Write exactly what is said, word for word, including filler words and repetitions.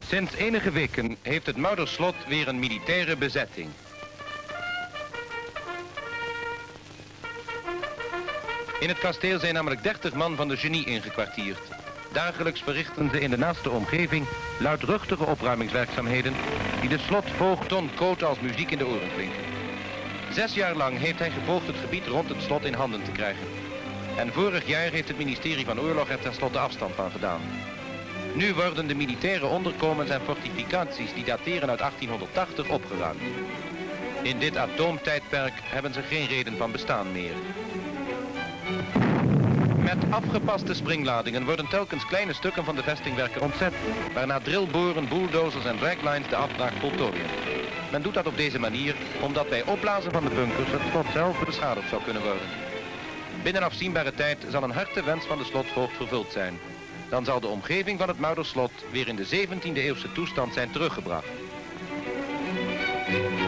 Sinds enige weken heeft het Muiderslot weer een militaire bezetting. In het kasteel zijn namelijk dertig man van de genie ingekwartierd. Dagelijks verrichten ze in de naaste omgeving luidruchtige opruimingswerkzaamheden die de slotvoogd Ton Coot als muziek in de oren klinken. Zes jaar lang heeft hij gepoogd het gebied rond het slot in handen te krijgen. En vorig jaar heeft het ministerie van Oorlog er tenslotte afstand van gedaan. Nu worden de militaire onderkomens en fortificaties die dateren uit achttienhonderdtachtig opgeruimd. In dit atoomtijdperk hebben ze geen reden van bestaan meer. Met afgepaste springladingen worden telkens kleine stukken van de vestingwerken ontzet, waarna drillboren, bulldozers en draglines de afbraak voltooien. Men doet dat op deze manier omdat bij opblazen van de bunkers het slot zelf beschadigd zou kunnen worden. Binnen afzienbare tijd zal een harte wens van de slotvoogd vervuld zijn. Dan zal de omgeving van het Muiderslot weer in de zeventiende eeuwse toestand zijn teruggebracht.